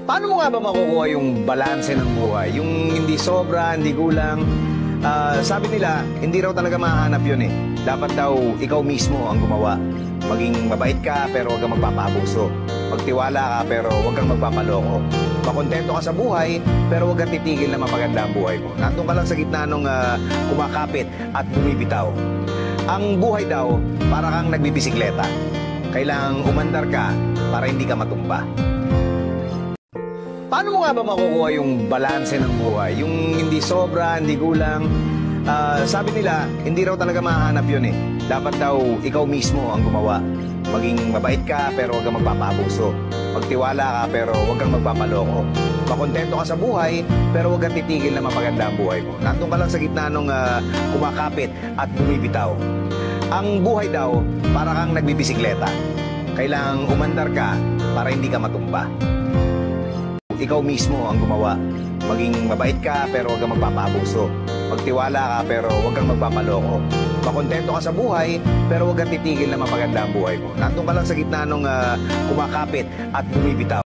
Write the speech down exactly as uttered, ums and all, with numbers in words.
Paano mo nga ba makukuha yung balanse ng buhay? Yung hindi sobra, hindi kulang. Ah, sabi nila, hindi raw talaga mahanap yun eh. Dapat daw ikaw mismo ang gumawa. Maging mabait ka pero huwag kang magpapaabuso. Magtiwala ka pero huwag kang magpapaloko. Makontento ka sa buhay pero huwag kang titigil na mapaganda ang buhay mo. Nandun ka lang sa gitna nung uh, kumakapit at bumibitaw. Ang buhay daw, para kang nagbibisikleta. Kailangang umandar ka para hindi ka matumba. Paano mo nga ba makukuha yung balanse ng buhay? Yung hindi sobra, hindi kulang. Uh, sabi nila, hindi raw talaga mahanap yun eh. Dapat daw ikaw mismo ang gumawa. Maging mabait ka pero huwag kang magpapaabuso. Magtiwala ka pero huwag kang magpapaloko. Makontento ka sa buhay pero huwag kang titigil na mapaganda ang buhay mo. Nandun ka lang sa gitna nung uh, kumakapit at bumibitaw. Ang buhay daw, para kang nagbibisikleta. Kailangang umandar ka para hindi ka matumba. Ikaw mismo ang gumawa. Maging mabait ka pero huwag kang magpapaabuso. Magtiwala ka pero huwag kang magpapaloko. Makontento ka sa buhay pero huwag kang titigil na mapaganda ang buhay mo. Nandun ka lang sa gitna nung uh, kumakapit at bumibitaw.